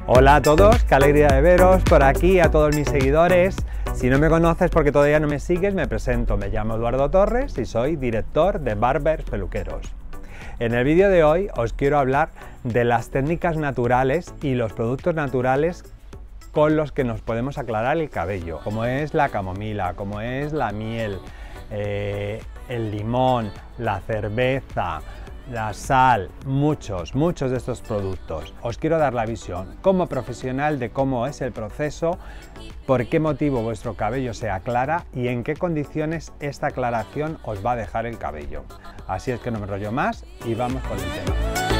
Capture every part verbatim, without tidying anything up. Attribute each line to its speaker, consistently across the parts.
Speaker 1: Hola a todos, qué alegría de veros por aquí, a todos mis seguidores. Si no me conoces porque todavía no me sigues, me presento, me llamo Eduardo Torres y soy director de Barbers Peluqueros. En el vídeo de hoy os quiero hablar de las técnicas naturales y los productos naturales con los que nos podemos aclarar el cabello, como es la camomila, como es la miel, eh, el limón, la cerveza, la sal, muchos, muchos de estos productos. Os quiero dar la visión como profesional de cómo es el proceso, por qué motivo vuestro cabello se aclara y en qué condiciones esta aclaración os va a dejar el cabello. Así es que no me enrollo más y vamos con el tema.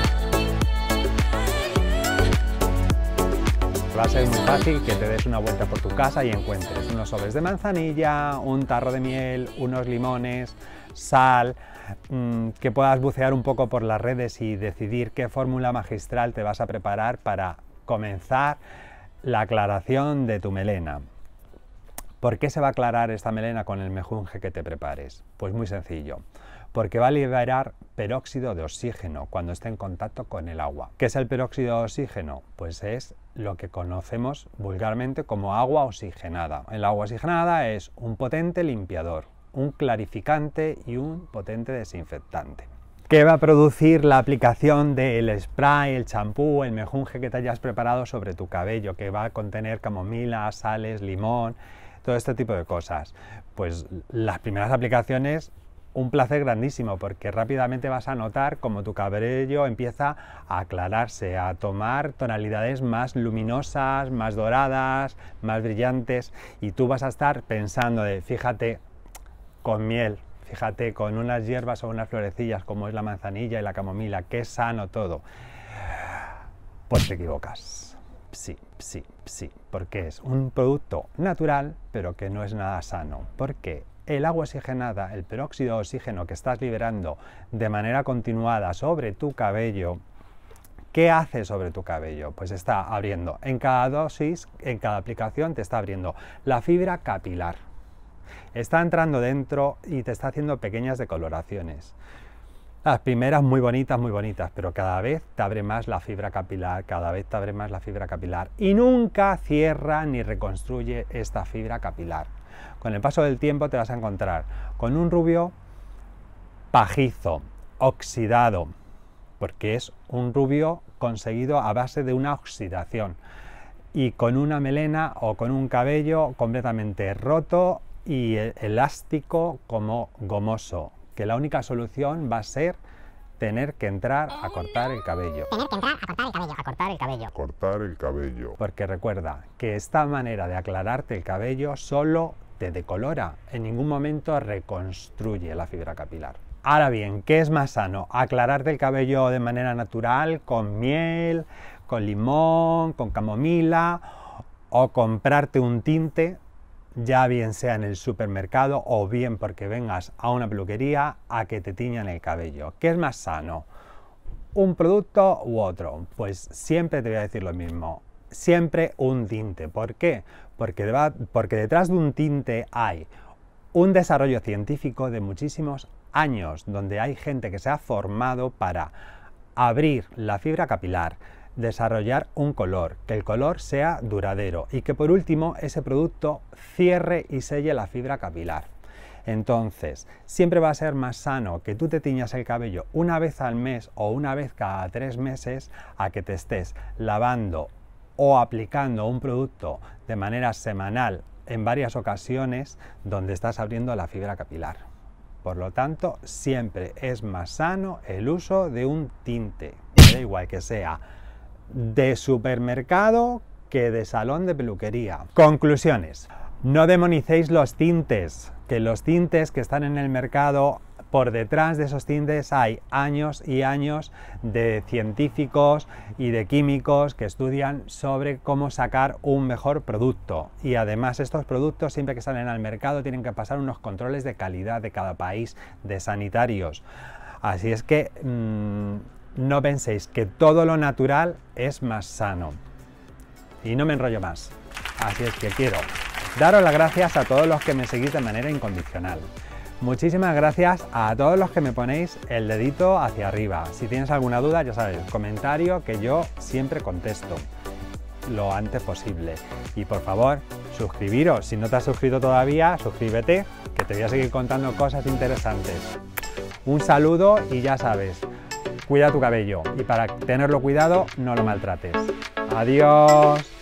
Speaker 1: Va a ser muy fácil que te des una vuelta por tu casa y encuentres unos sobres de manzanilla, un tarro de miel, unos limones, sal, mmm, que puedas bucear un poco por las redes y decidir qué fórmula magistral te vas a preparar para comenzar la aclaración de tu melena. ¿Por qué se va a aclarar esta melena con el mejunje que te prepares? Pues muy sencillo, porque va a liberar peróxido de oxígeno cuando esté en contacto con el agua. ¿Qué es el peróxido de oxígeno? Pues es lo que conocemos vulgarmente como agua oxigenada. El agua oxigenada es un potente limpiador, un clarificante y un potente desinfectante. ¿Qué va a producir la aplicación del spray, el champú, el mejunje que te hayas preparado sobre tu cabello, que va a contener camomila, sales, limón, todo este tipo de cosas? Pues las primeras aplicaciones, un placer grandísimo, porque rápidamente vas a notar como tu cabello empieza a aclararse, a tomar tonalidades más luminosas, más doradas, más brillantes, y tú vas a estar pensando de, fíjate, con miel, fíjate, con unas hierbas o unas florecillas como es la manzanilla y la camomila, qué sano todo. Pues te equivocas. Sí, sí, sí, porque es un producto natural, pero que no es nada sano. ¿Por qué? El agua oxigenada, el peróxido de oxígeno que estás liberando de manera continuada sobre tu cabello, ¿qué hace sobre tu cabello? Pues está abriendo, en cada dosis, en cada aplicación te está abriendo la fibra capilar. Está entrando dentro y te está haciendo pequeñas decoloraciones. Las primeras muy bonitas, muy bonitas, pero cada vez te abre más la fibra capilar, cada vez te abre más la fibra capilar y nunca cierra ni reconstruye esta fibra capilar. Con el paso del tiempo te vas a encontrar con un rubio pajizo, oxidado, porque es un rubio conseguido a base de una oxidación, y con una melena o con un cabello completamente roto y elástico como gomoso, que la única solución va a ser tener que entrar a cortar el cabello.
Speaker 2: Tener que entrar a cortar el cabello, a cortar el cabello.
Speaker 3: Cortar el cabello.
Speaker 1: Porque recuerda que esta manera de aclararte el cabello solo te decolora, en ningún momento reconstruye la fibra capilar. Ahora bien, ¿qué es más sano? ¿Aclararte el cabello de manera natural, con miel, con limón, con camomila, o comprarte un tinte, ya bien sea en el supermercado o bien porque vengas a una peluquería a que te tiñan el cabello? ¿Qué es más sano? ¿Un producto u otro? Pues siempre te voy a decir lo mismo, siempre un tinte. ¿Por qué? Porque, deba, porque detrás de un tinte hay un desarrollo científico de muchísimos años, donde hay gente que se ha formado para abrir la fibra capilar, desarrollar un color, que el color sea duradero y que por último ese producto cierre y selle la fibra capilar. Entonces, siempre va a ser más sano que tú te tiñas el cabello una vez al mes o una vez cada tres meses a que te estés lavando o aplicando un producto de manera semanal en varias ocasiones donde estás abriendo la fibra capilar. Por lo tanto, siempre es más sano el uso de un tinte, da igual que sea de supermercado que de salón de peluquería. Conclusiones. No demonicéis los tintes, que los tintes que están en el mercado, por detrás de esos tintes hay años y años de científicos y de químicos que estudian sobre cómo sacar un mejor producto. Y además estos productos, siempre que salen al mercado, tienen que pasar unos controles de calidad de cada país, de sanitarios. Así es que mmm, no penséis que todo lo natural es más sano. Y no me enrollo más. Así es que quiero daros las gracias a todos los que me seguís de manera incondicional. Muchísimas gracias a todos los que me ponéis el dedito hacia arriba. Si tienes alguna duda, ya sabes, comentario que yo siempre contesto. lo antes posible. Y por favor, suscribiros. Si no te has suscrito todavía, suscríbete, que te voy a seguir contando cosas interesantes. Un saludo y ya sabes, cuida tu cabello y para tenerlo cuidado no lo maltrates. Adiós.